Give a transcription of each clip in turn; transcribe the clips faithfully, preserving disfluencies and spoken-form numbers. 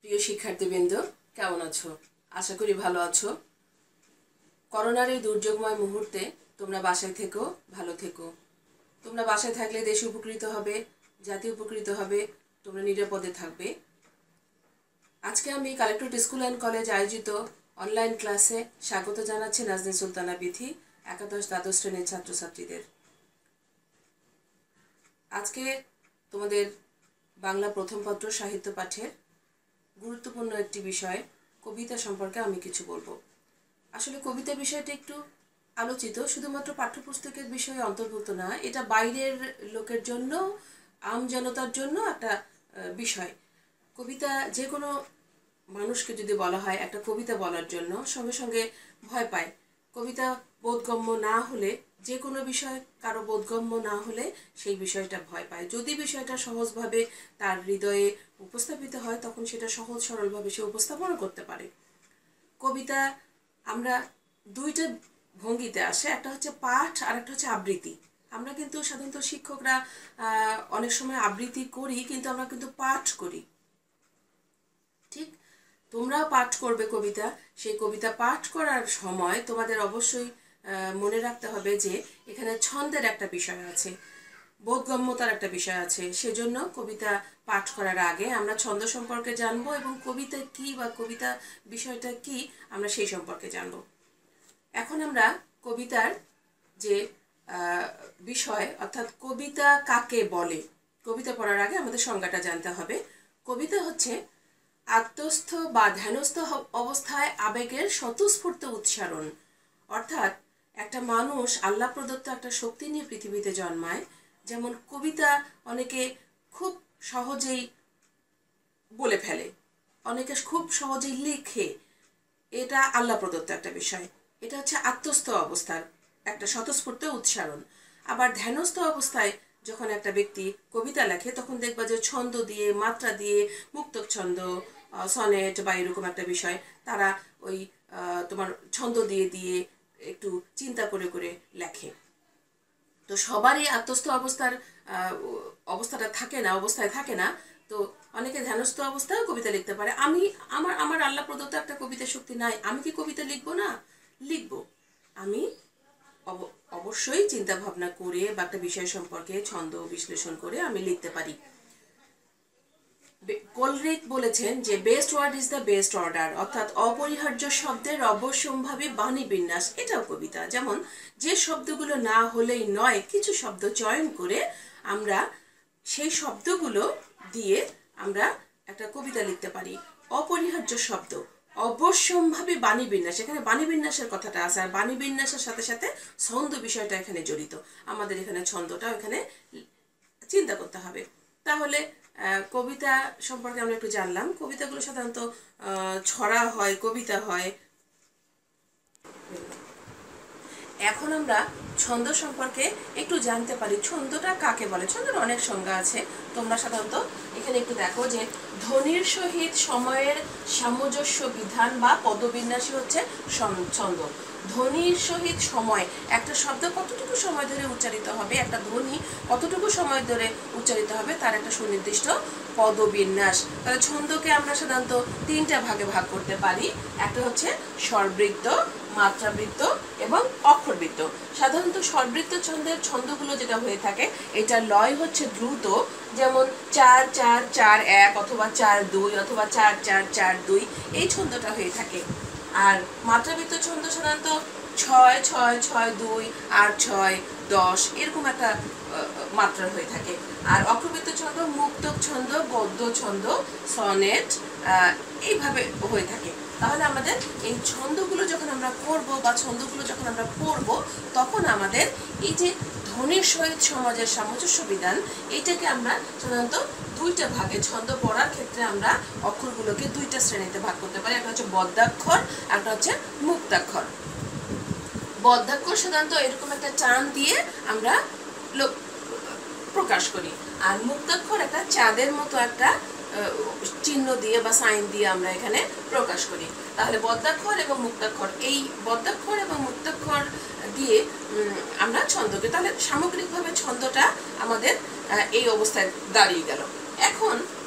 প্রিয় শিক্ষার্থীবৃন্দ, কেমন আছো? আশা করি ভালো আছো। করোনার এই দুর্যোগময় মুহূর্তে তোমরা বাসায় থেকো, ভালো থেকো। তোমরা বাসায় থাকলে দেশ উপকৃত হবে, জাতি উপকৃত হবে, তোমরা নিরাপদে থাকবে। আজকে আমি কালেক্টরেট স্কুল অ্যান্ড কলেজ আয়োজিত অনলাইন ক্লাসে স্বাগত জানাচ্ছি নাজনীন সুলতানা বিথি, একাদশ দ্বাদশ শ্রেণীর ছাত্রছাত্রীদের। আজকে তোমাদের বাংলা প্রথম পত্র সাহিত্য পাঠের গুরুত্বপূর্ণ একটি বিষয় কবিতা সম্পর্কে আমি কিছু বলবো। আসলে কবিতা বিষয়টা একটু আলোচিত, শুধুমাত্র পাঠ্যপুস্তকের বিষয়ে অন্তর্ভুক্ত না, এটা বাইরের লোকের জন্য, আম জনতার জন্য একটা বিষয়। কবিতা যে কোনো মানুষকে যদি বলা হয় একটা কবিতা বলার জন্য, সঙ্গে সঙ্গে ভয় পায়। কবিতা বোধগম্য না হলে, যে কোনো বিষয় কারো বোধগম্য না হলে সেই বিষয়টা ভয় পায়। যদি বিষয়টা সহজভাবে তার হৃদয়ে উপস্থাপিত হয়, তখন সেটা সহজ সরলভাবে সে উপস্থাপনা করতে পারে। কবিতা আমরা দুইটা ভঙ্গিতে আসে, একটা হচ্ছে পাঠ আর একটা হচ্ছে আবৃত্তি। আমরা কিন্তু সাধারণত শিক্ষকরা অনেক সময় আবৃত্তি করি, কিন্তু আমরা কিন্তু পাঠ করি। ঠিক, তোমরাও পাঠ করবে কবিতা। সেই কবিতা পাঠ করার সময় তোমাদের অবশ্যই মনে রাখতে হবে যে এখানে ছন্দের একটা বিষয় আছে, বোধগম্যতার একটা বিষয় আছে। সেজন্য কবিতা পাঠ করার আগে আমরা ছন্দ সম্পর্কে জানবো এবং কবিতা কি বা কবিতা বিষয়টা কি আমরা সেই সম্পর্কে জানবো। এখন আমরা কবিতার যে বিষয়, অর্থাৎ কবিতা কাকে বলে, কবিতা পড়ার আগে আমাদের সংজ্ঞাটা জানতে হবে। কবিতা হচ্ছে আত্মস্থ বা ধ্যানস্থ অবস্থায় আবেগের স্বতঃস্ফূর্ত উচ্চারণ। অর্থাৎ একটা মানুষ আল্লাহ প্রদত্ত একটা শক্তি নিয়ে পৃথিবীতে জন্মায়। যেমন কবিতা অনেকে খুব সহজেই বলে ফেলে, অনেকে খুব সহজেই লিখে, এটা আল্লাহ প্রদত্ত একটা বিষয়। এটা হচ্ছে আত্মস্থ অবস্থার একটা স্বতঃস্ফূর্ত উচ্চারণ। আবার ধ্যানস্থ অবস্থায় যখন একটা ব্যক্তি কবিতা লেখে, তখন দেখবা যে ছন্দ দিয়ে, মাত্রা দিয়ে, মুক্তক ছন্দ, সনেট বা এরকম একটা বিষয়, তারা ওই তোমার ছন্দ দিয়ে দিয়ে একটু চিন্তা করে করে লেখে। তো সবারই আত্মস্থ অবস্থার অবস্থাটা থাকে না, অবস্থায় থাকে না। তো অনেকে ধ্যানস্থ অবস্থায় কবিতা লিখতে পারে। আমি আমার আমার আল্লাহ প্রদত্ত একটা কবিতা শক্তি নাই, আমি কি কবিতা লিখবো না? লিখবো। আমি অবশ্যই চিন্তা ভাবনা করে বা একটা বিষয় সম্পর্কে ছন্দ বিশ্লেষণ করে আমি লিখতে পারি। কোলরিক বলেছেন যে best word is the best order, অর্থাৎ অপরিহার্য শব্দের অবশ্যম্ভাবী বাণী বিন্যাস, এটাও কবিতা। যেমন যে শব্দগুলো না হলেই নয়, কিছু শব্দ চয়ন করে আমরা সেই শব্দগুলো দিয়ে আমরা একটা কবিতা লিখতে পারি। অপরিহার্য শব্দ, অবশ্যম্ভাবী বাণী বিন্যাস, এখানে বাণী বিন্যাসের কথাটা আছে। আর বাণী বিন্যাসের সাথে সাথে ছন্দ বিষয়টা এখানে জড়িত। আমাদের এখানে ছন্দটা এখানে চিন্তা করতে হবে। তাহলে কবিতা সম্পর্কে আমরা একটু জানলাম। কবিতাগুলো সাধারণত ছড়া হয়, কবিতা হয়। এখন আমরা ছন্দ সম্পর্কে একটু জানতে পারি। ছন্দটা কাকে বলে? ছন্দের অনেক সংজ্ঞা আছে। তোমরা সাধারণত এখানে একটু দেখো যে ধ্বনির সহিত সময়ের সামঞ্জস্য বিধান বা পদবিন্যাসই হচ্ছে ছন্দ। ধ্বনির সহিত সময়, একটা শব্দ কতটুকু সময় ধরে উচ্চারিত হবে, একটা ধ্বনি কতটুকু সময় ধরে উচ্চারিত হবে, তার একটা সুনির্দিষ্ট পদবিন্যাস। তাহলে ছন্দকে আমরা সাধারণত তিনটা ভাগে ভাগ করতে পারি। একটা হচ্ছে স্বরবৃত্ত, মাত্রাবৃত্ত এবং অক্ষরবৃত্ত। সাধারণত স্বরবৃত্ত ছন্দের ছন্দগুলো যেটা হয়ে থাকে, এটা লয় হচ্ছে দ্রুত, যেমন চার চার চার এক অথবা চার দুই অথবা চার চার চার দুই, এই ছন্দটা হয়ে থাকে। আর মাত্রাবৃত্ত ছন্দ সাধারণত ছয় ছয় ছয় দুই আট ছয় দশ এরকম একটা মাত্রা হয়ে থাকে। আর অক্ষরবৃত্ত ছন্দ মুক্তক ছন্দ, গদ্য ছন্দ, সনেট এইভাবে হয়ে থাকে। তাহলে আমাদের এই ছন্দগুলো যখন আমরা করব বা ছন্দগুলো যখন আমরা পড়ব, তখন আমাদের এই যে ধ্বনির সহিত সমাজের সামঞ্জস্য বিধান, এইটাকে আমরা সাধারণত দুইটা ভাগে, ছন্দ পড়ার ক্ষেত্রে আমরা অক্ষরগুলোকে দুইটা শ্রেণীতে ভাগ করতে পারি। একটা হচ্ছে বদ্যাক্ষর, একটা হচ্ছে মুক্তাক্ষর। বদ্যাক্ষর সাধারণত এরকম একটা টান দিয়ে আমরা প্রকাশ করি, আর মুক্তাক্ষর একটা চাঁদের মতো একটা চিহ্ন দিয়ে বা সাইন দিয়ে আমরা এখানে প্রকাশ করি। তাহলে বদ্যাক্ষর এবং মুক্তাক্ষর, এই বদ্যাক্ষর এবং মুক্তাক্ষর দিয়ে আমরা ছন্দকে, তাহলে সামগ্রিকভাবে ছন্দটা আমাদের এই অবস্থায় দাঁড়িয়ে গেল। এখন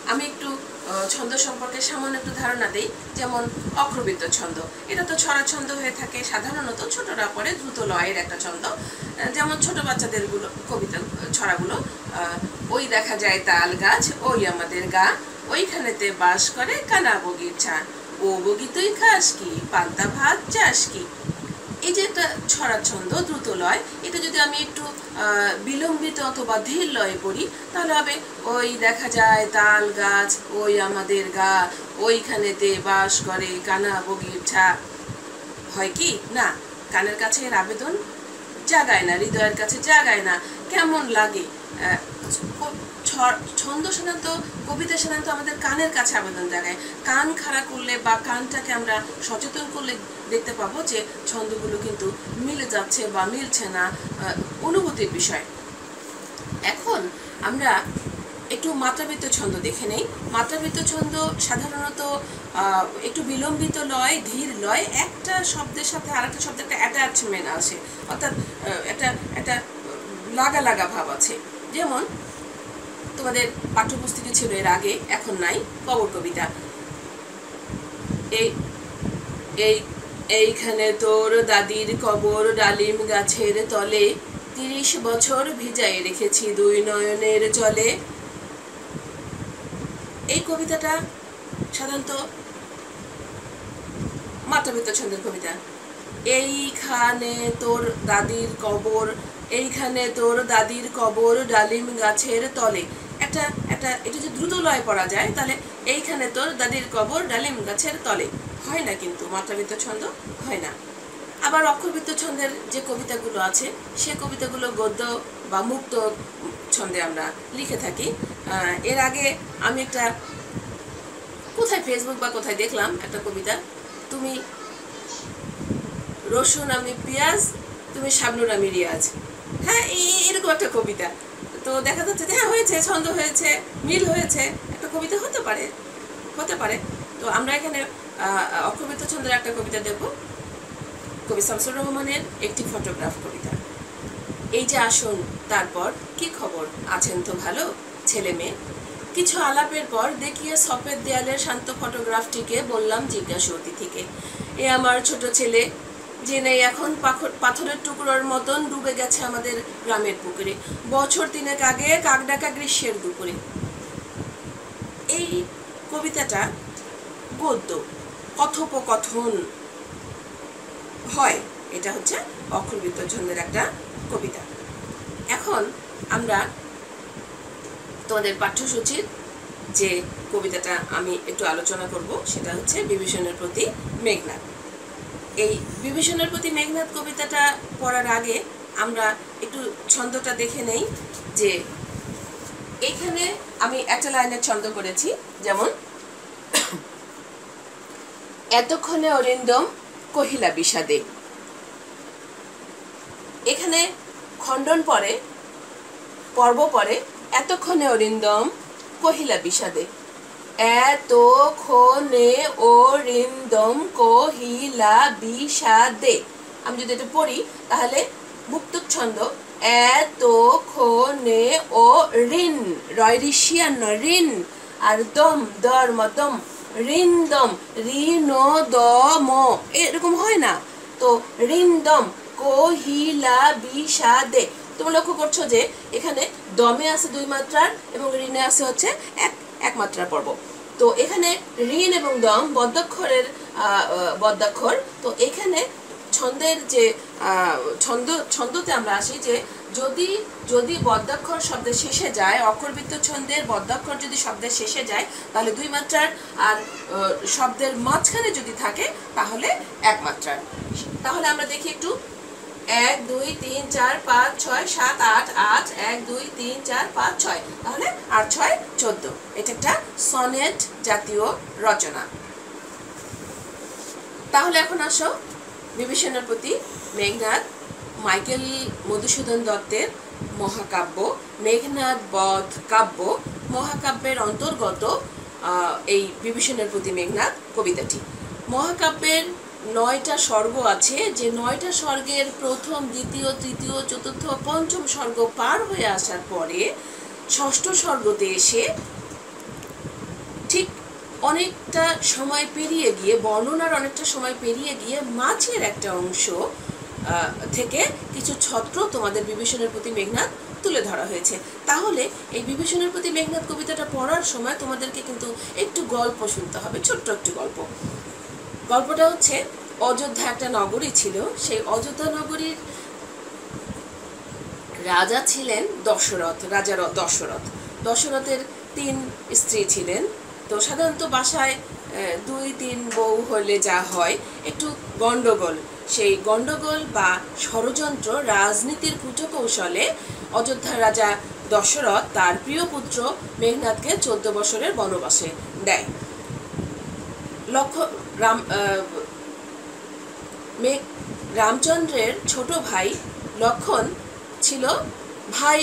আমি একটু ছন্দ সম্পর্কে সামান্য একটু ধারণা দিই। যেমন অক্ষরবৃত্ত ছন্দ, এটা তো ছড়া ছন্দ হয়ে থাকে, সাধারণত ছোটরা পড়ে, দ্রুত লয়ের একটা ছন্দ। যেমন ছোট বাচ্চাদের গুলো কবিতা ছড়াগুলো, ওই দেখা যায় তাল গাছ, ওই আমাদের গা, ওইখানেতে বাস করে কানা বগিচা, ও বগি তুই খাস কি, পান্তা ভাত চাস কি। এই যে একটা ছড়া ছন্দ, দ্রুত লয়, এটা যদি আমি একটু বিলম্বিত অথবা ধীর লয়ে পড়ি তাহলে হবে ওই দেখা যায় তাল গাছ, ওই আমাদের গা, ওইখানেতে বাস করে কানা বগিচা। হয় কি না, কানের কাছে এর আবেদন জাগায় না, হৃদয়ের কাছে জাগায় না, কেমন লাগে। ছন্দ সাধারণত, কবিতা সাধারণত আমাদের কানের কাছে আবেদন জাগায়। কান খাড়া করলে বা কানটাকে আমরা সচেতন করলে দেখতে পাবো যে ছন্দগুলো কিন্তু মিলে যাচ্ছে বা মিলছে না, অনুভূতির বিষয়। এখন আমরা একটু মাত্রাবৃত্ত ছন্দ দেখে নেই। মাত্রাবৃত্ত ছন্দ সাধারণত একটু বিলম্বিত লয়, ধীর লয়, একটা শব্দের সাথে আরেকটা শব্দের একটা অ্যাটাচমেন্ট আছে, অর্থাৎ একটা একটা লাগা লাগা ভাব আছে। যেমন তোমাদের পাঠ্যপুস্তকে ছিল এর আগে, এখন নাই, কবর কবিতা। এই এই এইখানে তোর দাদির কবর, ডালিম গাছের তলে, তিরিশ বছর ভিজাই রেখেছি দুই নয়নের জলে। এই কবিতাটা সাধারণত মাত্রাবৃত্ত ছন্দের কবিতা। এইখানে তোর দাদির কবর, এইখানে তোর দাদির কবর, ডালিম গাছের তলে। একটা একটা এটা যদি দ্রুত লয় পড়া যায় তাহলে এইখানে তোর দাদির কবর, ডালিম গাছের তলে, হয় না, কিন্তু মাত্রাবৃত্ত ছন্দ হয় না। আবার অক্ষরবৃত্ত ছন্দের যে কবিতাগুলো আছে সে কবিতাগুলো গদ্য বা মুক্ত ছন্দে আমরা লিখে থাকি। এর আগে আমি একটা কোথায় ফেসবুক বা কোথায় দেখলাম একটা কবিতা, তুমি রসুন আমি পেঁয়াজ, তুমি শাবনুর আমি রিয়াজ। হ্যাঁ, এরকম একটা কবিতা। তো দেখা যাচ্ছে যে হ্যাঁ হয়েছে, ছন্দ হয়েছে, মিল হয়েছে, একটা কবিতা হতে পারে হতে পারে তো আমরা এখানে অক্ষরবৃত্ত ছন্দের একটা কবিতা দেখব, কবি শামসুর রহমানের একটি ফটোগ্রাফ কবিতা। এই যে আসুন, তারপর কি খবর, আছেন তো ভালো ছেলে মেয়ে। কিছু আলাপের পর দেখিয়ে সফেদ দেয়ালের শান্ত ফটোগ্রাফটিকে বললাম জিজ্ঞাসা অতিথিকে, এ আমার ছোট ছেলে, যে নেই এখন পাথরের টুকরোর মতন ডুবে গেছে আমাদের গ্রামের পুকুরে, বছর তিনেক আগে কাকডাকা গ্রীষ্মের দুপুরে। এই কবিতাটা গদ্য, কথোপকথন হয়, এটা হচ্ছে অক্ষরবৃত্ত ছন্দের একটা কবিতা। এখন আমরা তোমাদের পাঠ্যসূচির যে কবিতাটা আমি একটু আলোচনা করব সেটা হচ্ছে বিভীষণের প্রতি মেঘনাদ। এই বিভীষণের প্রতি মেঘনাদ কবিতাটা পড়ার আগে আমরা একটু ছন্দটা দেখে নেই। যে এখানে আমি একটা লাইনের ছন্দ করেছি, যেমন এতক্ষণে অরিন্দম কহিলা বিষাদে। এখানে খণ্ডন পরে, পর্ব পরে, এতক্ষণে অরিন্দম কহিলা বিষাদে। এতক্ষণে অরিন্দম কহিলা বিষাদে। আমি যদি এটা পড়ি তাহলে মুক্ত ছন্দ, এতক্ষণে ও ঋণ, রয় ঋষিয়ান ঋণ, আর দম দর্ম দম, ঋন্দম, ঋণ দম, এরকম হয় না। তো ঋন্দম কহিলা বিষাদে। তোমরা লক্ষ্য করছো যে এখানে দমে আছে দুই মাত্রার এবং ঋণে আছে হচ্ছে এক এক মাত্রার পর্ব। তো এখানে ঋণ এবং দম বদ্যাক্ষরের বদ্যাক্ষর। তো এখানে ছন্দের যে ছন্দ ছন্দতে আমরা আসি যে যদি যদি বদ্যাক্ষর শব্দের শেষে যায়, অক্ষরবৃত্ত ছন্দের বদ্যাক্ষর যদি শব্দের শেষে যায় তাহলে দুই মাত্রার, আর শব্দের মাঝখানে যদি থাকে তাহলে এক মাত্রার। তাহলে আমরা দেখি একটু, এক দুই তিন চার পাঁচ ছয় সাত আট, আট এক দুই তিন চার পাঁচ ছয়, তাহলে আট ছয় চোদ্দ। এটা একটা সনেট জাতীয় রচনা। তাহলে এখন আসো বিভীষণের প্রতি মেঘনাদ, মাইকেল মধুসূদন দত্তের মহাকাব্য, মেঘনাদ বধ কাব্য মহাকাব্যের অন্তর্গত এই বিভীষণের প্রতি মেঘনাদ কবিতাটি। মহাকাব্যের নয়টা স্বর্গ আছে, যে নয়টা স্বর্গের প্রথম, দ্বিতীয়, তৃতীয়, চতুর্থ, পঞ্চম স্বর্গ পার হয়ে আসার পরে ষষ্ঠ স্বর্গতে এসে অনেকটা সময় পেরিয়ে গিয়ে, বর্ণনার অনেকটা সময় পেরিয়ে গিয়ে মাঝের একটা অংশ থেকে কিছু ছত্র তোমাদের বিভীষণের প্রতি মেঘনাদ তুলে ধরা হয়েছে। তাহলে এই বিভীষণের প্রতি মেঘনাদ কবিতাটা পড়ার সময় তোমাদেরকে কিন্তু একটু গল্প শুনতে হবে, ছোট্ট একটি গল্প। গল্পটা হচ্ছে, অযোধ্যা একটা নগরী ছিল। সেই অযোধ্যা নগরীর রাজা ছিলেন দশরথ, রাজা দশরথ। দশরথের তিন স্ত্রী ছিলেন। তো সাধারণত বাসায় দুই তিন বউ হলে যা হয়, একটু গণ্ডগোল, সেই গণ্ডগোল বা ষড়যন্ত্র, রাজনীতির কূটকৌশলে অযোধ্যার রাজা দশরথ তার প্রিয় পুত্র মেঘনাদকে চোদ্দ বছরের বনবাসে দেয়। লক্ষ্য রাম মেঘ রামচন্দ্রের ছোট ভাই লক্ষণ ছিল ভাই,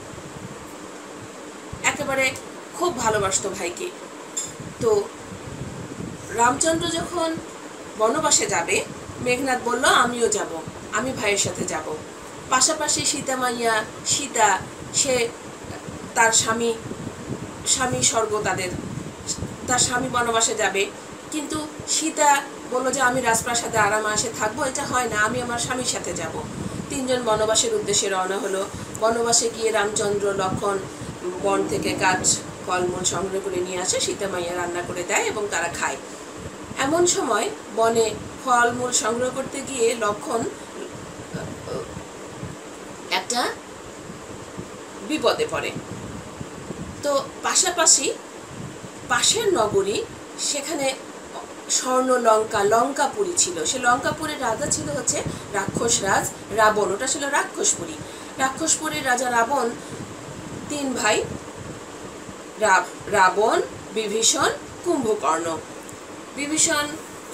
একেবারে খুব ভালোবাসতো ভাইকে। তো রামচন্দ্র যখন বনবাসে যাবে, মেঘনাদ বলল আমিও যাব, আমি ভাইয়ের সাথে যাব। পাশাপাশি সীতা মাইয়া, সীতা, সে তার স্বামী স্বামী স্বর্গ, তাদের তার স্বামী বনবাসে যাবে, কিন্তু সীতা বলল যে আমি রাজপ্রাসাদে আরামে আসে থাকবো, এটা হয় না, আমি আমার স্বামীর সাথে যাব। তিনজন বনবাসের উদ্দেশ্যে রওনা হলো। বনবাসে গিয়ে রামচন্দ্র, লক্ষণ বন থেকে কাঠ ফলমূল সংগ্রহ করে নিয়ে আসে, সীতা মাইয়া রান্না করে দেয় এবং তারা খায়। এমন সময় বনে ফলমূল সংগ্রহ করতে গিয়ে লক্ষণ একটা বিপদে পড়ে। তো পাশাপাশি পাশের নগরী, সেখানে স্বর্ণ লঙ্কা, লঙ্কাপুরী ছিল। সে লঙ্কাপুরের রাজা ছিল হচ্ছে রাক্ষস রাজ রাবণ। ওটা ছিল রাক্ষসপুরী। রাক্ষসপুরীর রাজা রাবণ তিন ভাই, রাবণ, বিভীষণ, কুম্ভকর্ণ। বিভীষণ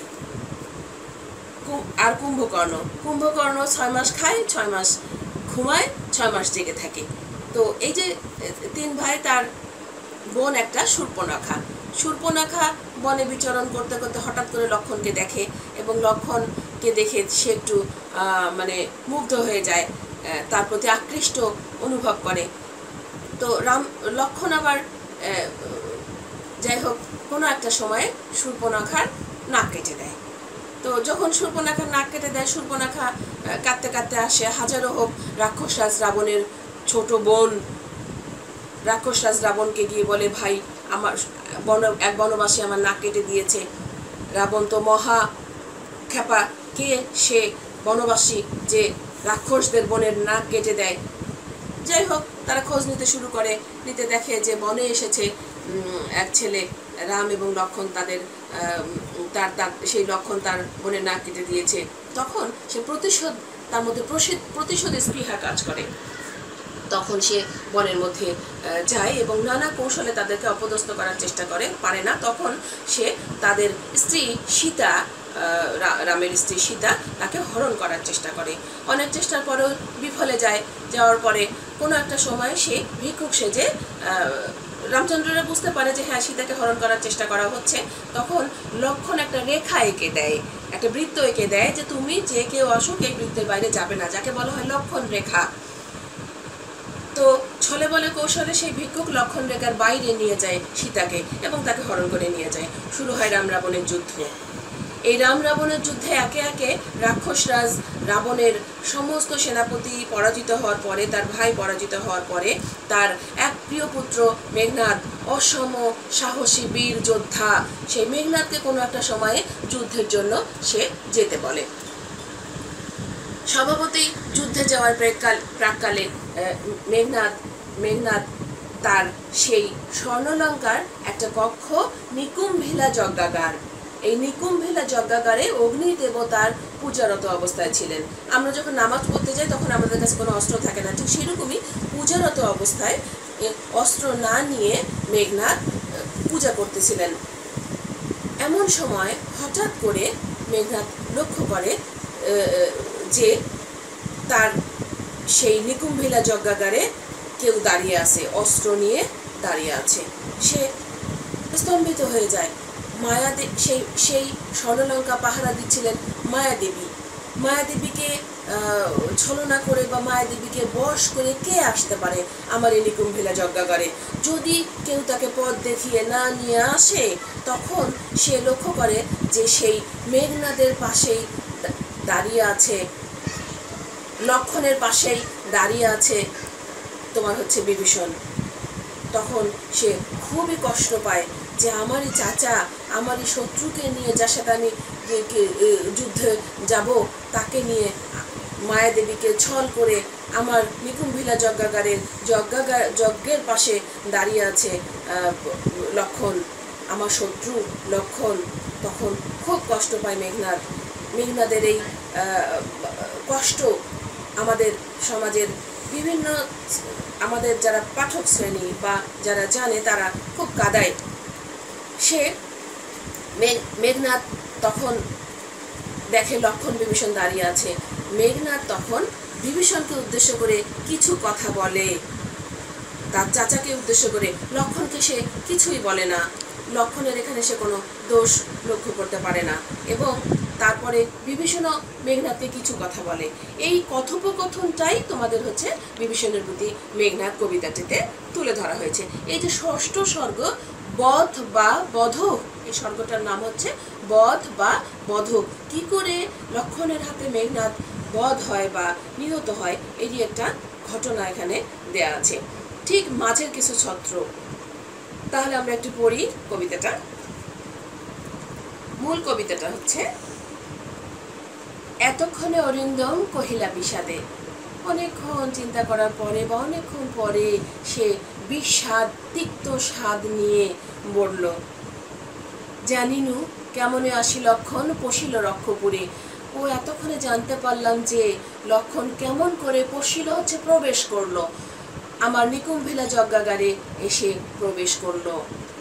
আর কুম্ভকর্ণ কুম্ভকর্ণ ছয় মাস খায়, ছয় মাস ঘুমায়, ছয় মাস জেগে থাকে। তো এই যে তিন ভাই, তার বোন একটা শূর্পণখা। শূর্পণখা বনে বিচরণ করতে করতে হঠাৎ করে লক্ষণকে দেখে এবং লক্ষণকে দেখে সে একটু মানে মুগ্ধ হয়ে যায়, তার প্রতি আকৃষ্ট অনুভব করে। তো রাম লক্ষণ আবার যাই হোক কোনো একটা সময়ে শূর্পণখার নাক কেটে দেয়। তো যখন শূর্পণখার নাক কেটে দেয়, শূর্পণখা কাঁদতে কাঁদতে আসে। হাজারো হোক রাক্ষসরাজ রাবণের ছোট বোন রাক্ষসরাজ রাবণকে গিয়ে বলে, ভাই আমার বন এক বনবাসী আমার নাক কেটে দিয়েছে। রাবণ তো মহা খেপা, কে সে বনবাসী যে রাক্ষসদের বোনের নাক কেটে দেয়। যাই হোক তারা খোঁজ নিতে শুরু করে, নিতে দেখে যে বনে এসেছে এক ছেলে, রাম এবং লক্ষণ, তাদের তার তার সেই লক্ষণ তার বোনের নাক কেটে দিয়েছে। তখন সে প্রতিশোধ, তার মধ্যে প্রতিশোধের স্পৃহা কাজ করে। তখন সে বনের মধ্যে যায় এবং নানা কৌশলে তাদেরকে অপদস্থ করার চেষ্টা করে, পারে না। তখন সে তাদের স্ত্রী সীতা, রামের স্ত্রী সীতা, তাকে হরণ করার চেষ্টা করে। অনেক চেষ্টার পরেও বিফলে যায়। যাওয়ার পরে কোনো একটা সময় সে ভিক্ষুক সেজে, রামচন্দ্ররা বুঝতে পারে যে হ্যাঁ সীতাকে হরণ করার চেষ্টা করা হচ্ছে। তখন লক্ষণ একটা রেখা এঁকে দেয়, একটা বৃত্ত এঁকে দেয় যে তুমি যে কেউ আসুক এই বৃত্তের বাইরে যাবে না, যাকে বলা হয় লক্ষণ রেখা। তো ছলে বলে কৌশলে সেই ভিক্ষুক লক্ষণ রেখার বাইরে নিয়ে যায় সীতাকে এবং তাকে হরণ করে নিয়ে যায়। শুরু হয় রাম রাবণের যুদ্ধ। এই রাম রাবণের যুদ্ধে একে একে রাক্ষসরাজ রাবণের সমস্ত সেনাপতি পরাজিত হওয়ার পরে, তার ভাই পরাজিত হওয়ার পরে, তার এক প্রিয় পুত্র মেঘনাদ, অসম সাহসী বীর যোদ্ধা, সেই মেঘনাদকে কোনো একটা সময়ে যুদ্ধের জন্য সে যেতে বলে। স্বভাবতই যুদ্ধে যাওয়ার প্রাককালে মেঘনাদ মেঘনাদ তার সেই স্বর্ণলঙ্কার একটা কক্ষ, নিকুম্ভিলা যজ্ঞাগার, এই নিকুম্ভিলা যজ্ঞাগারে অগ্নি দেবতার পূজারত অবস্থায় ছিলেন। আমরা যখন নামাজ পড়তে যাই তখন আমাদের কাছে কোনো অস্ত্র থাকে না, ঠিক সেরকমই পূজারত অবস্থায় অস্ত্র না নিয়ে মেঘনাদ পূজা করতেছিলেন। এমন সময় হঠাৎ করে মেঘনাদ লক্ষ্য করে যে তার সেই নিকুম্ভিলা যজ্ঞাগারে কেউ দাঁড়িয়ে আছে, অস্ত্র নিয়ে দাঁড়িয়ে আছে। সে স্তম্ভিত হয়ে যায়। মায়াদেবী, সেই সেই স্বর্ণলঙ্কা পাহারা দিচ্ছিলেন মায়াদেবী। মায়াদেবীকে ছলনা করে বা মায়াদেবীকে বশ করে কে আসতে পারে আমার এই নিকুম্ভিলা যজ্ঞাগারে? যদি কেউ তাকে পথ দেখিয়ে না নিয়ে আসে, তখন সে লক্ষ্য করে যে সেই মেঘনাদের পাশেই দাঁড়িয়ে আছে, লক্ষণের পাশেই দাঁড়িয়ে আছে তোমার হচ্ছে বিভীষণ। তখন সে খুবই কষ্ট পায় যে আমারই চাচা, আমারই শত্রুকে নিয়ে, যার সাথে আমি যুদ্ধে যাব, তাকে নিয়ে মায়াদেবীকে ছল করে আমার নিকুম্ভিলা যজ্ঞাগারের যজ্ঞাগার যজ্ঞের পাশে দাঁড়িয়ে আছে লক্ষণ, আমার শত্রু লক্ষণ। তখন খুব কষ্ট পায় মেঘনাদ। মেঘনাদের এই কষ্ট আমাদের সমাজের বিভিন্ন, আমাদের যারা পাঠক শ্রেণী বা যারা জানে তারা খুব কাঁদায়। সে মেঘনাদ তখন দেখে লক্ষণ বিভীষণ দাঁড়িয়ে আছে। মেঘনাদ তখন বিভীষণকে উদ্দেশ্য করে কিছু কথা বলে, তার চাচাকে উদ্দেশ্য করে। লক্ষণকে সে কিছুই বলে না, লক্ষণের এখানে সে কোনো দোষ লক্ষ্য করতে পারে না। এবং তারপরে বিভীষণও মেঘনাদকে কিছু কথা বলে। এই কথোপকথনটাই তোমাদের হচ্ছে বিভীষণের প্রতি মেঘনাদ কবিতাটিতে তুলে ধরা হয়েছে। এই যে ষষ্ঠ স্বর্গ বধ বা বধক, এই স্বর্গটার নাম হচ্ছে বধ বা বধক। কি করে লক্ষণের হাতে মেঘনাদ বধ হয় বা নিহত হয়, এরই একটা ঘটনা এখানে দেয়া আছে। ঠিক মাঝের কিছু ছত্র। তাহলে আমরা একটু পড়ি কবিতাটা। মূল কবিতাটা হচ্ছে, এতক্ষণে অরিন্দম কহিলা বিষাদে। অনেকক্ষণ চিন্তা করার পরে বা অনেকক্ষণ পরে সে বিষাদ, তিক্ত স্বাদ নিয়ে বলল, জানিনু কেমনে আসি লক্ষণ পশিল রক্ষপুরে। ও এতক্ষণে জানতে পারলাম যে লক্ষণ কেমন করে পশিল হচ্ছে প্রবেশ করলো, আমার নিকুম্ভিলা যজ্ঞাগারে এসে প্রবেশ করলো।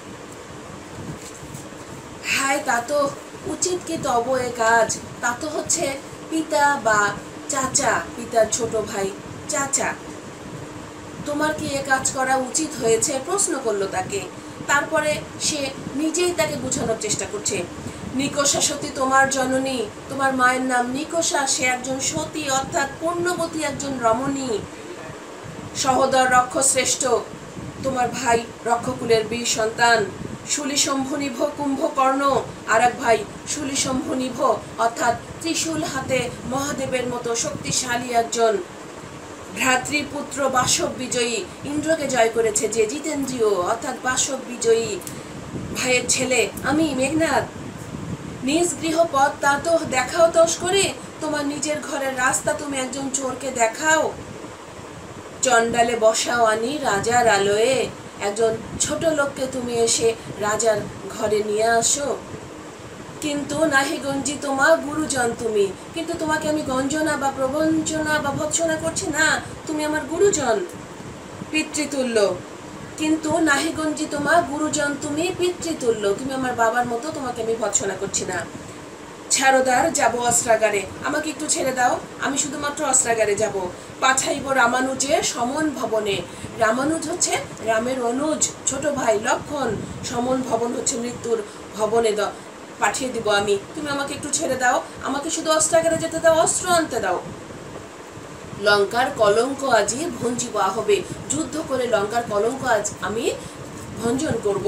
হায় তা তো উচিত কি তব এ কাজ। তা তো হচ্ছে পিতা বা চাচা, পিতার ছোট ভাই চাচা, তোমার কি এ কাজ করা উচিত হয়েছে? প্রশ্ন করলো তাকে। তারপরে সে নিজেই তাকে বোঝানোর চেষ্টা করছে। নিকষা সতী তোমার জননী, তোমার মায়ের নাম নিকষা, সে একজন সতী অর্থাৎ পুণ্যবতী একজন রমণী। সহোদর রক্ষ শ্রেষ্ঠ, তোমার ভাই রক্ষকুলের বীর সন্তান। শুলিশম্ভুনিভ কুম্ভকর্ণ, আর এক ভাই শুলিশম্ভুনিভ অর্থাৎ ত্রিশূল হাতে মহাদেবের মতো শক্তিশালী একজন। ভ্রাতৃপুত্র বাসব বিজয়ী, ইন্দ্রকে জয় করেছে যে জিতেন্দ্রীয় অর্থাৎ বাসব বিজয়ী ভাইয়ের ছেলে আমি মেঘনাদ। নিজ গৃহপথ তা তো দেখাও দোষ করে, তোমার নিজের ঘরের রাস্তা তুমি একজন চোরকে দেখাও। চণ্ডালে বসাও আনি রাজার আলোয়ে, একজন ছোট লোককে তুমি এসে রাজার ঘরে নিয়ে আসো। কিন্তু নাহি গঞ্জি তোমা গুরুজন তুমি, কিন্তু তোমাকে আমি গঞ্জনা বা প্রবঞ্চনা বা ভৎসনা করছি না, তুমি আমার গুরুজন পিতৃতুল্য। কিন্তু নাহি গঞ্জি তোমা গুরুজন তুমি পিতৃতুল্য, তুমি আমার বাবার মতো, তোমাকে আমি ভৎসনা করছি না। ছাড়োদার যাব অস্ত্রাগারে, আমাকে একটু ছেড়ে দাও, আমি শুধুমাত্র অস্ত্রাগারে যাব। পাঠাইব রামানুজে সমন ভবনে, রামানুজ হচ্ছে রামের অনুজ ছোট ভাই লক্ষণ, সমন ভবন হচ্ছে মৃত্যুর ভবনে দ পাঠিয়ে দিব আমি, তুমি আমাকে একটু ছেড়ে দাও, আমাকে শুধু অস্ত্রাগারে যেতে দাও, অস্ত্র আনতে দাও। লঙ্কার কলঙ্ক আজি ভঞ্জিব হবে, যুদ্ধ করে লঙ্কার কলঙ্ক আজ আমি ভঞ্জন করব।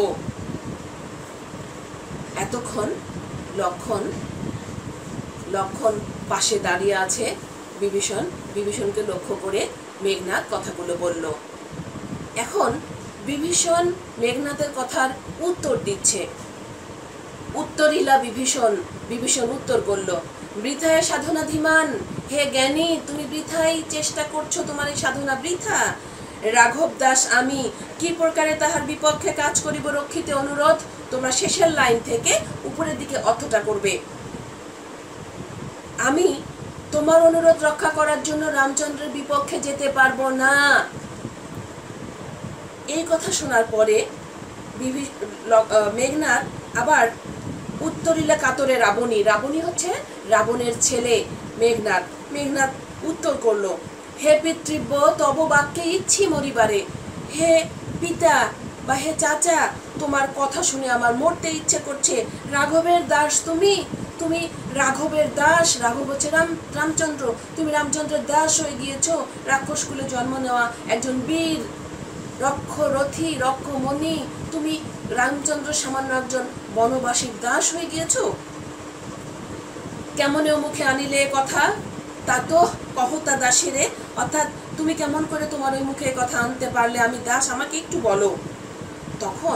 এতক্ষণ লক্ষণ লক্ষণ পাশে দাঁড়িয়ে আছে বিভীষণ, বিভীষণকে লক্ষ্য করে মেঘনাদ কথাগুলো বলল। এখন বিভীষণ মেঘনাদের কথার উত্তর দিচ্ছে। উত্তরিলা বিভীষণ, বিভীষণ উত্তর করল, বৃথায় সাধনা ধীমান, হে জ্ঞানী তুমি বৃথাই চেষ্টা করছো, তোমার এই সাধনা বৃথা। রাঘব দাস আমি, কি প্রকারে তাহার বিপক্ষে কাজ করিব রক্ষিতে অনুরোধ। তোমরা শেষের লাইন থেকে উপরের দিকে অর্থটা করবে। আমি তোমার অনুরোধ রক্ষা করার জন্য রামচন্দ্রের বিপক্ষে যেতে পারবো না। এই কথা শোনার পরে মেঘনাদ আবার উত্তরিলা কাতরে রাবণী, রাবণী হচ্ছে রাবণের ছেলে মেঘনাদ। মেঘনাদ উত্তর করলো, হে পিতৃব্য তব বাক্যে ইচ্ছি মরিবারে। হে পিতা বা হে চাচা, তোমার কথা শুনে আমার মরতে ইচ্ছে করছে। রাঘবের দাস তুমি, তুমি রাঘবের দাস, রাঘব হচ্ছে রাম রামচন্দ্র, তুমি রামচন্দ্রের দাস হয়ে গিয়েছো, রাক্ষসকুলে জন্ম নেওয়া একজন বীর রক্ষরথী রক্ষমণি, তুমি রামচন্দ্র সামান্য একজন বনবাসীর দাস হয়ে গিয়েছো। কেমনেও মুখে আনিলে কথা, তা তো কহতা দাসেরে, অর্থাৎ তুমি কেমন করে তোমার ওই মুখে কথা আনতে পারলে আমি দাস, আমাকে একটু বলো। তখন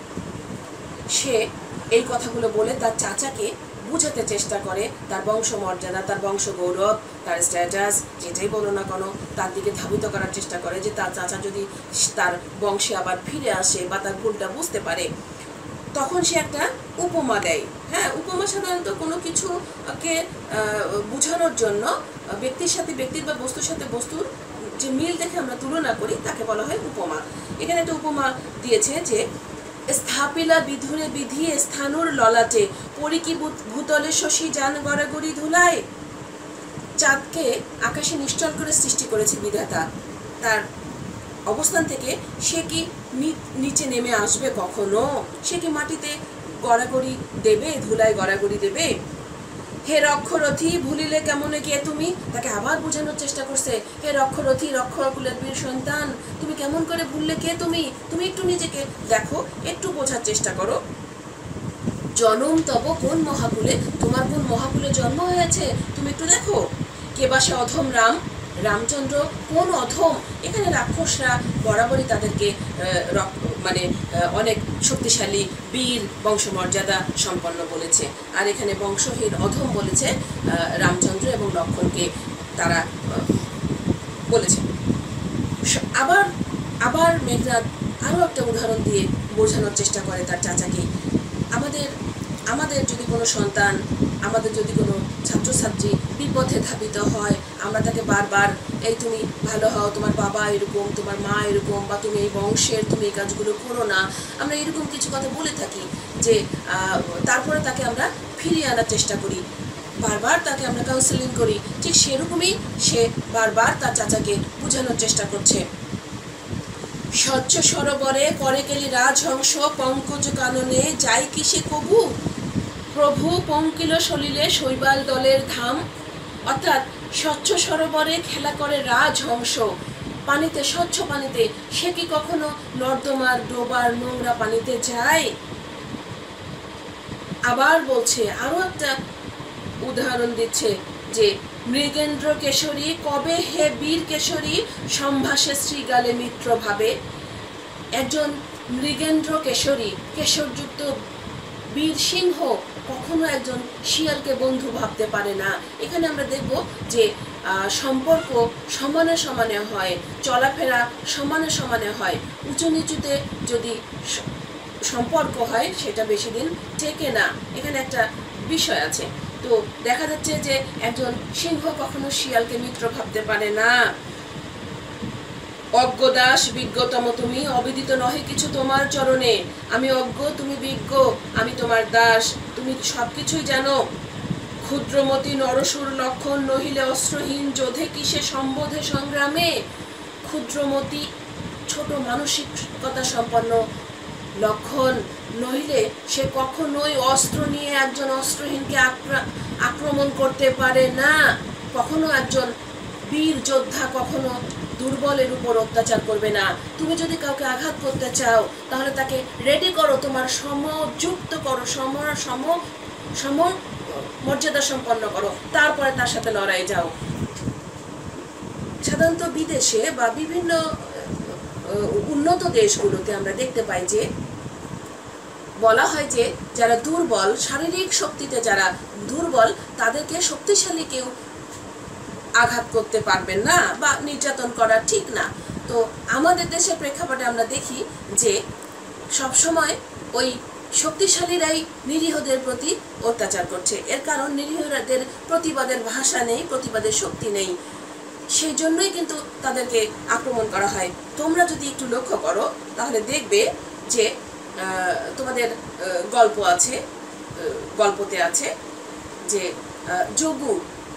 সে এই কথাগুলো বলে তার চাচাকে বুঝাতে চেষ্টা করে, তার বংশ মর্যাদা, তার বংশ গৌরব, তার স্ট্যাটাস, যেটাই বলো না কেন তার দিকে ধাবিত করার চেষ্টা করে, যে তার চাচা যদি তার বংশে আবার ফিরে আসে বা তার ভুলটা বুঝতে পারে। তখন সে একটা উপমা দেয়। হ্যাঁ, উপমা সাধারণত কোনো কিছুকে বোঝানোর জন্য ব্যক্তির সাথে ব্যক্তির বা বস্তুর সাথে বস্তুর যে মিল দেখে আমরা তুলনা করি তাকে বলা হয় উপমা। এখানে একটা উপমা দিয়েছে যে স্থাপিলা বিধুরে বিধি স্থানুর ললাটে, পরিকি ভূতলে শশী যান গড়াগড়ি ধুলায়। চাঁদকে আকাশে নিশ্চল করে সৃষ্টি করেছে বিধাতা, তার অবস্থান থেকে সে কি নিচে নেমে আসবে কখনো? সে কি মাটিতে গড়াগড়ি দেবে, ধুলায় গড়াগড়ি দেবে? হে রক্ষরথী ভুলিলে কেমনে কে তুমি, তাকে আবার বোঝানোর চেষ্টা করছে, হে রক্ষরথী রক্ষকুলের বীর সন্তান, তুমি কেমন করে ভুললে কে তুমি, তুমি একটু নিজেকে দেখো, একটু বোঝার চেষ্টা করো। জনম তব কোন মহাকুলে, তোমার কোন মহাকুলে জন্ম হয়েছে তুমি একটু দেখো। কে বা সে অধম রাম, রামচন্দ্র কোন অধম? এখানে রাক্ষসরা বরাবরই তাদেরকে মানে অনেক শক্তিশালী বীর বংশমর্যাদা সম্পন্ন বলেছে, আর এখানে বংশহীন অধম বলেছে রামচন্দ্র এবং লক্ষ্মণকে তারা বলেছে। আবার আবার মেঘনাদ আরও একটা উদাহরণ দিয়ে বোঝানোর চেষ্টা করে তার চাচাকে, আমাদের আমাদের যদি কোনো সন্তান, আমাদের যদি কোনো ছাত্রছাত্রী বিপথে ধাবিত হয়, আমরা তাকে বারবার এই তুমি ভালো হও, তোমার বাবা এরকম, তোমার মা এরকম, বা তুমি এই বংশের, তুমি এই কাজগুলো করো না, আমরা এরকম কিছু কথা বলে থাকি, যে তারপরে তাকে আমরা ফিরিয়ে আনার চেষ্টা করি, বারবার তাকে আমরা কাউন্সেলিং করি। ঠিক সেরকমই সে বারবার তার চাচাকে বোঝানোর চেষ্টা করছে। স্বচ্ছ সরোবরে করে কেলি রাজহংস, পঙ্কজ কাননে যাই কি সে কবু, প্রভু পঙ্কিল সলিলে শৈবাল দলের ধাম। অর্থাৎ স্বচ্ছ সরোবরে খেলা করে রাজহংস, পানিতে, স্বচ্ছ পানিতে, সে কি কখনো নর্দমার ডোবার নোংরা পানিতে যায়? আবার বলছে, আরো একটা উদাহরণ দিচ্ছে যে মৃগেন্দ্র কেশরী কবে হে বীর কেশরী, সম্ভাষে শ্রীগালে মিত্র ভাবে। একজন মৃগেন্দ্র কেশরী, কেশরযুক্ত বীর সিংহ কখনো একজন শিয়ালকে বন্ধু ভাবতে পারে না। এখানে আমরা দেখব যে সম্পর্ক সমানে সমানে হয়, চলাফেরা সমানে সমানে হয়। উঁচু নিচুতে যদি সম্পর্ক হয় সেটা বেশি দিন টেকে না, এখানে একটা বিষয় আছে। তো দেখা যাচ্ছে যে একজন সিংহ কখনো শিয়ালকে মিত্র ভাবতে পারে না। অজ্ঞ দাস বিজ্ঞতম তুমি, অবিদিত নহে কিছু তোমার চরণে। আমি অজ্ঞ, তুমি বিজ্ঞ, আমি তোমার দাস, তুমি সবকিছুই জানো। ক্ষুদ্রমতি নরসুর লক্ষণ, নহিলে অস্ত্রহীন যোধে কিসে সম্বোধে সংগ্রামে। ক্ষুদ্রমতি, ছোট মানসিকতা সম্পন্ন লক্ষণ, নইলে সে কখনোই অস্ত্র নিয়ে একজন অস্ত্রহীনকে আক্রমণ করতে পারে না। কখনো একজন বীর যোদ্ধা কখনো দুর্বলের উপর অত্যাচার করবে না। তুমি যদি কাউকে আঘাত করতে চাও তাহলে তাকে রেডি করো, তোমার সমযুক্ত করো, সম সম সম মর্যাদা সম্পন্ন করো, তারপরে তার সাথে লড়াই যাও। সাধারণত বিদেশে বা বিভিন্ন উন্নত দেশগুলোতে আমরা দেখতে পাই যে বলা হয় যে যারা দুর্বল, শারীরিক শক্তিতে যারা দুর্বল, তাদেরকে শক্তিশালী কেউ আঘাত করতে পারবেন না বা নির্যাতন করা ঠিক না। তো আমাদের দেশের প্রেক্ষাপটে আমরা দেখি যে সবসময় ওই শক্তিশালীরাই নিরীহদের প্রতি অত্যাচার করছে। এর কারণ নিরীহদের প্রতিবাদের ভাষা নেই, প্রতিবাদের শক্তি নেই, সেই জন্যই কিন্তু তাদেরকে আক্রমণ করা হয়। তোমরা যদি একটু লক্ষ্য করো তাহলে দেখবে যে তোমাদের গল্প আছে, গল্পতে আছে যে যোগু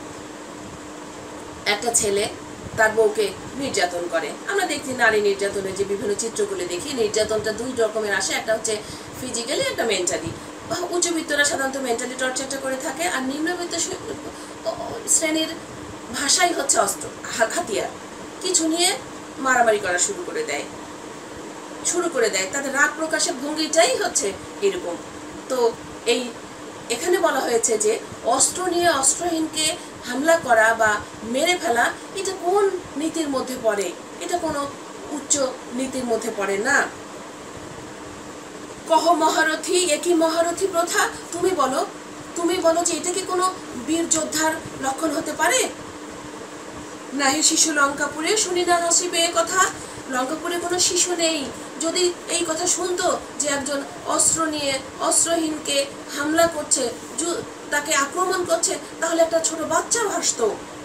একটা ছেলে তার বউকে নির্যাতন করে। আমরা দেখি নারী নির্যাতনের যে বিভিন্ন চিত্রগুলো দেখি, নির্যাতনটা দুই রকমের আসে, একটা হচ্ছে ফিজিক্যালি, একটা মেন্টালি। উচ্চবিত্তরা সাধারণত মেন্টালি টর্চারটা করে থাকে, আর নিম্নবিত্ত শ্রেণীর ভাষাই হচ্ছে অস্ত্র, হাতিয়ার। কিছু নিয়ে মারামারি করা শুরু করে দেয় শুরু করে দেয় তাদের রাগ প্রকাশের ভঙ্গিটাই হচ্ছে এরকম। তো এই এখানে বলা হয়েছে যে অস্ত্র নিয়ে অস্ত্রহীনকে হামলা করা বা মেরে ফেলা, এটা কোন নীতির মধ্যে পড়ে? এটা কোনো উচ্চ নীতির মধ্যে পড়ে না। কহ মহারথী, একই মহারথী প্রথা, তুমি বলো তুমি বলো যে এটা কি কোনো বীর যোদ্ধার লক্ষণ হতে পারে? নাহি শিশু লঙ্কাপুরে, শুনি না নসিবে এ কথা। লঙ্কাপুরে কোনো শিশু নেই। যদি এই কথা শুনতো যে একজন অস্ত্র নিয়ে অস্ত্রহীনকে হামলা করছে, তাকে আক্রমণ করছে, তাহলে একটা ছোট বাচ্চা ভাসত।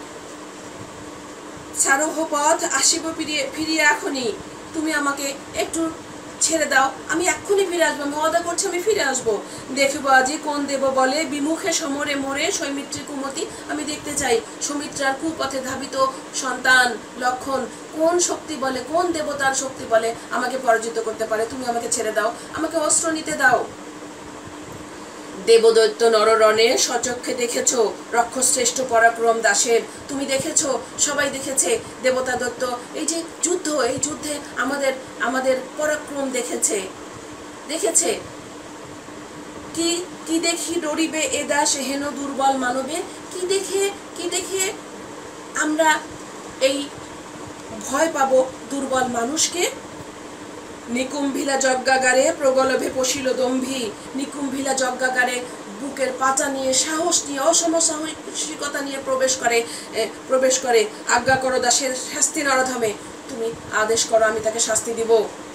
সারোহ পথ, আসিব ফিরিয়ে ফিরিয়ে এখনই। তুমি আমাকে একটু ছেড়ে দাও, আমি এক্ষুনি ফিরে আসবো, আমি ওয়াদা করছি আমি ফিরে আসবো। দেখব আজি কোন দেব বলে বিমুখে সমরে মোরে সৌমিত্রী কুমতি। আমি দেখতে চাই সৌমিত্রার কুপথে ধাবিত সন্তান লক্ষণ কোন শক্তি বলে, কোন দেবতার শক্তি বলে আমাকে পরাজিত করতে পারে। তুমি আমাকে ছেড়ে দাও, আমাকে অস্ত্র নিতে দাও। দেবদৈত্য নররণে সচক্ষে দেখেছ রক্ষশ্রেষ্ঠ পরাক্রম দাসের। তুমি দেখেছ, সবাই দেখেছে দেবতা দত্ত এই যে যুদ্ধ, এই যুদ্ধে আমাদের আমাদের পরাক্রম দেখেছে দেখেছে কি কি দেখি ডরিবে এ দাস হেন দুর্বল মানবে। কি দেখে কি দেখে আমরা এই ভয় পাবো দুর্বল মানুষকে? নিকুম্ভিলা যজ্ঞাগারে প্রগলভে পশিল দম্ভী। নিকুম্ভিলা যজ্ঞাগারে বুকের পাতা নিয়ে, সাহস নিয়ে, অসমসাহসিকতা নিয়ে প্রবেশ করে প্রবেশ করে আজ্ঞা করো দাসের শাস্তি নরধামে। তুমি আদেশ করো, আমি তাকে শাস্তি দিব।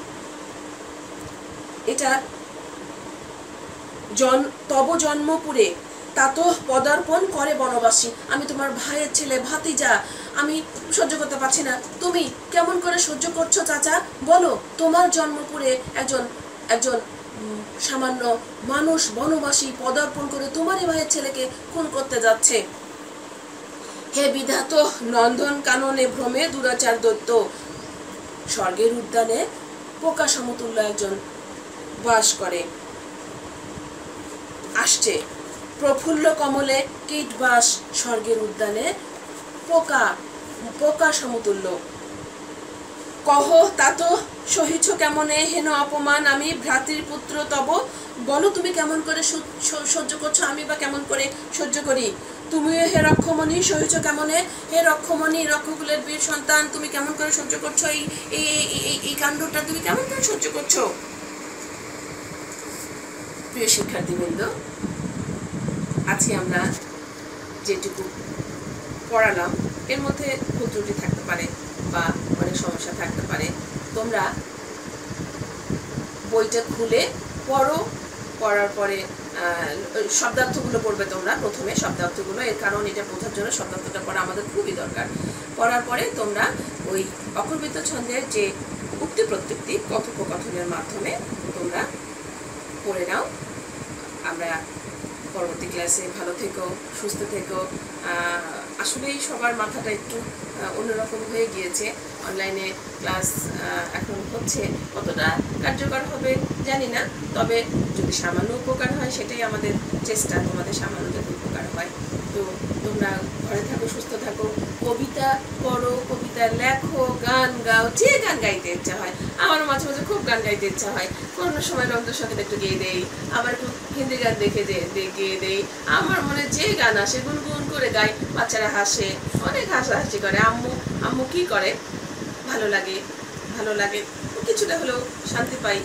এটা জন তব জন্মপুরে তাতো পদার্পণ করে বনবাসী। আমি তোমার ভাইয়ের ছেলে, ভাতিজা, আমি সহ্য করতে পারছি না। তুমি কেমন করে সহ্য করছো চাচা? বলো, তোমার জন্মপুরে একজন একজন সামান্য মানুষ বনবাসী পদার্পণ করে তোমারই ভাইয়ের ছেলেকে খুন করতে যাচ্ছে। হে বিধাত, নন্দন কাননে ভ্রমে দুরাচার দৈত্য। স্বর্গের উদ্যানে পোকা সমতুল্য একজন বাস করে, আসছে। প্রফুল্ল কমলে কীটবাস, স্বর্গের উদ্যানে পোকা পোকা সমতুল্য। কহ তাত সহিছ কেমনে হেন অপমান আমি ভ্রাতৃর পুত্র তব। বলো তুমি কেমন করে সহ্য করছো, আমি বা কেমন করে সহ্য করি। তুমিও হে রক্ষমণি সহিছ কেমনে। হে রক্ষমণি, রক্ষকুলের বীর সন্তান, তুমি কেমন করে সহ্য করছো এই এই এই কাণ্ডটা, তুমি কেমন করে সহ্য করছো? প্রিয় শিক্ষার্থীবৃন্দ, আজকে আমরা যেটুকু পড়ালাম এর মধ্যে ভুল ত্রুটি থাকতে পারে বা অনেক সমস্যা থাকতে পারে। তোমরা বইটা খুলে পড়ো, পড়ার পরে শব্দার্থগুলো পড়বে তোমরা প্রথমে শব্দার্থগুলো, এর কারণ এটা বোঝার জন্য শব্দার্থটা পড়া আমাদের খুবই দরকার। পড়ার পরে তোমরা ওই অক্ষরবৃত্ত ছন্দের যে উক্তি প্রত্যুক্তি কথোপকথনের মাধ্যমে তোমরা পড়ে নাও। আমরা পরবর্তী ক্লাসে ভালো থেকো, সুস্থ থেকো। আসলেই সবার মাথাটা একটু অন্যরকম হয়ে গিয়েছে। অনলাইনে ক্লাস এখন হচ্ছে, কতটা কার্যকর হবে জানি না, তবে যদি সামান্য উপকার হয় সেটাই আমাদের চেষ্টা, তোমাদের সামান্য যাতে উপকার হয়। তো তোমরা ঘরে থাকো, সুস্থ থাকো, কবিতা পড়ো, কবিতা লেখো, গান গাও, যে গান গাইতে ইচ্ছা হয়। আমারও মাঝে মাঝে খুব গান গাইতে ইচ্ছা হয়, কোনো সময় রবীন্দ্রসঙ্গীত একটু গেয়ে দেই, আবার একটু হিন্দি গান দেখে গেয়ে দেই। আমার মনে যে গান আসে গুনগুন করে গাই, বাচ্চারা হাসে, অনেক হাসাহাসি করে। আম্মু আম্মু কি করে, ভালো লাগে ভালো লাগে কিছুটা হলেও শান্তি পাই।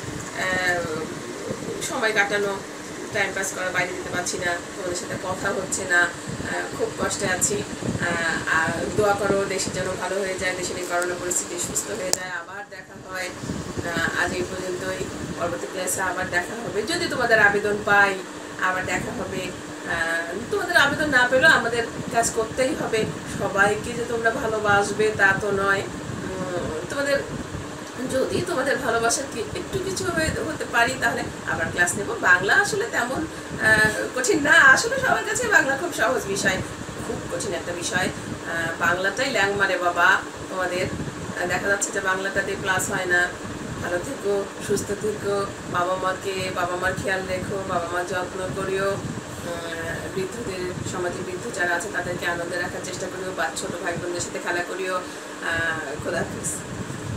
সময় কাটানো, টাইম পাস করা, বাইরে যেতে পারছি না, তোমাদের সাথে কথা হচ্ছে না, খুব কষ্টে আছি। আর দোয়া করো দেশের যেন ভালো হয়ে যায়, দেশের এই করোনা পরিস্থিতি সুস্থ হয়ে যায়, আবার দেখা হয়। আজ এই পর্যন্তই, পরবর্তী ক্লাসে আবার দেখা হবে। যদি তোমাদের আবেদন পাই আবার দেখা হবে। তোমাদের আবেদন না পেলেও আমাদের কাজ করতেই হবে। সবাইকে যে তোমরা ভালোবাসবে তা তো নয়। তোমাদের যদি তোমাদের ভালোবাসার একটু কিছু হতে পারি তাহলে আবার ক্লাস নেব। বাংলা আসলে তেমন কঠিন না, আসলে সবার কাছে বাংলা খুব সহজ বিষয়, খুব কঠিন একটা বিষয়। বাংলাটাই ল্যাং মারে বাবা তোমাদের। দেখা যাচ্ছে যে বাংলাটাতে ক্লাস হয় না, ভালো থেকো, সুস্থ থেকো, বাবা মাকে বাবা মার খেয়াল রেখো, বাবা মার যত্ন করিও, বৃদ্ধদের সমাজে বৃদ্ধ যারা আছে তাদেরকে আনন্দে রাখার চেষ্টা করিও, বা ছোটো ভাই বোনদের সাথে খেলা করিও। খোদা হাফেজ।